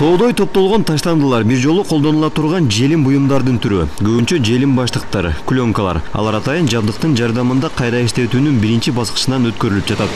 Тоодой топтолгон таштандылар бир жолу колдонула турган желим буюмдардын түрү. Көбүнчө желим баштыктар, клёнкалар. Алар атайын жабдыктын жардамында кайра иштетүүнүн биринчи баскычынан өткөрүлүп жатат.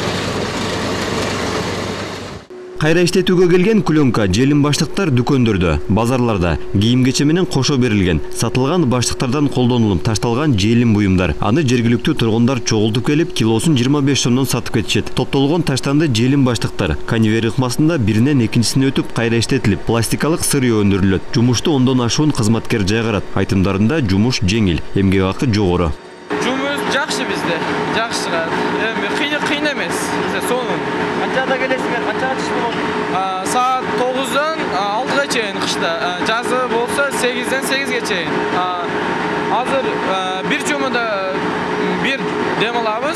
Кайра иштетүүгө келген клёнка желим баштыктар дүкөндөрдө, базарларда, кийим-кече менен кошо берилген, сатылган баштыктардан колдонулуп ташталган желим буюмдар. Аны жергиликтүү тургундар чогултуп келип, килосун 25 сомдон сатып кетишет. Топтолгон таштанды желим баштыктар конвейер ыкмасында биринен экинчисине өтүп кайра иштетилип, пластикалык сырьё өндүрүлөт. Жумушту ондон ашуун кызматкер жайгарат. Айтымдарында жумуш жеңил, эмгек акы жогору. Жумуш жакшы бизде, жакшы чыгат. Эми кыйын эмес. Бизде сонун. Канчада келесиңер? Канчага иш болот? Saat 9'dan 6'ga çeyin kışta. Жазы болса 8'den 8'ge çeyin. Hazır bir cumada bir dem alabız.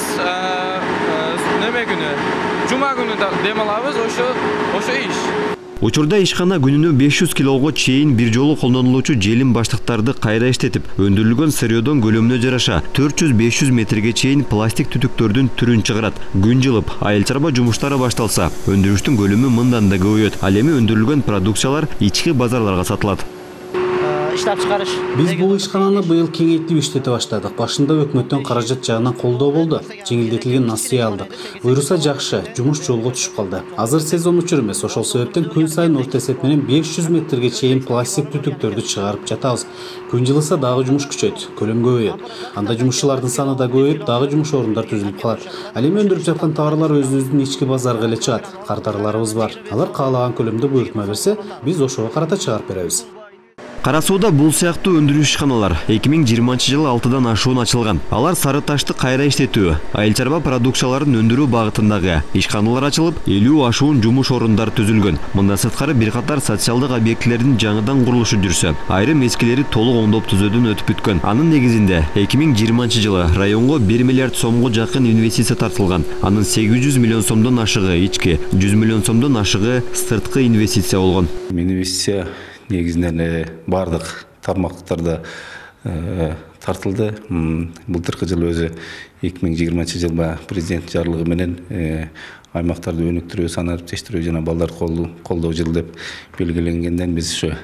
Neme günü? Cuma günü de dem alabız. Oşo iş. Учурда ишкана күнүнө 500 килого чейин бир жолу колдонулуучу желим баштыктарды кайра иштетип, өндүрүлгөн сырьёдон көлөмүнө жараша 400-500 метрге чейин пластик түтүктөрдүн түрүн чыгарат. Күн жылып, айыл чарба жумуштары башталса, өндүрүштүн көлөмү мындан да көбөйөт. Ал эми өндүрүлгөн продукциялар ички базарларга сатылат. Иштеп чыгарыш. Биз бул ишкананы быйыл кеңейтип иштете баштадык. Башында өкмөттөн каражат жагынан колдоо болду. Жеңилдетилген насыя алдык. Буйруса жакшы, жумуш жолго түшүп калды. Азыр сезон учур эмес, ошол себептен күн сайын орто эсеп менен 500 метрге чейин пластик түтүктөрдү чыгарып жатабыз. Күн жылыса дагы жумуш күчөйт, көлөм көбөйөт. Анда жумушчулардын саны да көбөйүп, дагы жумуш орундар түзүлүп калат. Ал эми өндүрүп жаткан товарлар өзүбүздүн ички базарга эле чыгат. Кардарларыбыз бар. Алар каалаган көлөмдө буйрутма берсе, биз ошого карата чыгарып беребиз. Кара Сууда бул сыяктуу өндүрүү ишканалар 2020-жылы 6-дан ашуун ачылган. Алар сары ташты кайра иштетүү, айыл чарба продукцияларын өндүрүү багытындагы ишканалар ачылып, 50 ашуун жумуш орундар түзүлгөн. Мындан сырткары бир катар социалдык объектилердин жаңыдан курулушу жүрсө, айрым эскилери толук оңдоп түзөөдөн өтүп бүткөн. Анын негизинде 2020-жылы районго 1 миллиард сомго жакын инвестиция тартылган. Анын 800 миллион сомдон ашыгы ички, 100 миллион сомдон ашыгы сырткы инвестиция болгон. Инвестиция негизинен бардык тармактарда тартылды. Былтыркы жылы өзү 2020-жылда президент жарлыгы менен аймактарды өнүктүрүү, санариптештирүү жана балдарды колдоо жылы деп белгиленгенден биз ошо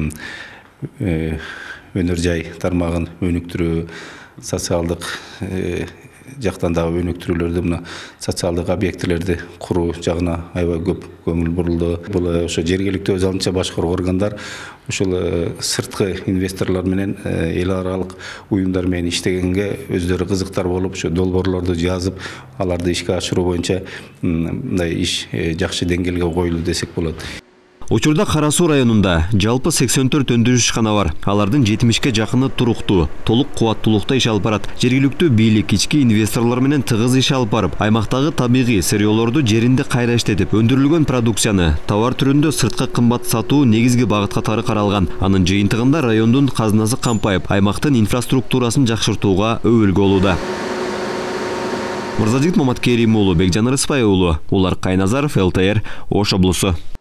өнөр жай тармагын өнүктүрүү, социалдык жактан дагы өнүктүрүүлөрдү, мына социалдык объектилерди куруу жагына аябай көп көңүл бурулду. Бул ошо жергиликтүү өз алдынча башкаруу органдар ушул сырткы инвесторлор менен эл аралык уюмдар менен иштегенге өздөрү кызыктар болуп, ошо долбоорлорду жазып, аларды ишке ашыруу боюнча мындай иш жакшы деңгээлге коюлду десек болот. Учурда Кара Суу районунда жалпы 84 өндүрүү ишкана бар. Алардын 70ке жакыны туруктуу, толук кубаттуулукта иш алып барат. Жергиликтүү бийлик ички инвесторлор менен тыгыз иш алып барып, аймактагы табигый сырьёлорду жеринде кайра иштетип, өндүрүлгөн продукцияны товар түрүндө сыртка кымбат сатуу негизги багыт катары каралган. Анын жыйынтыгында райондун казынасы кампайып, аймактын инфраструктурасын жакшыртууга өбөлгө болууда. Мырзадик Маматкерим уулу, Бекжан Рыспай уулу, Улар Кайназаров, ЛТР, Ош облусу.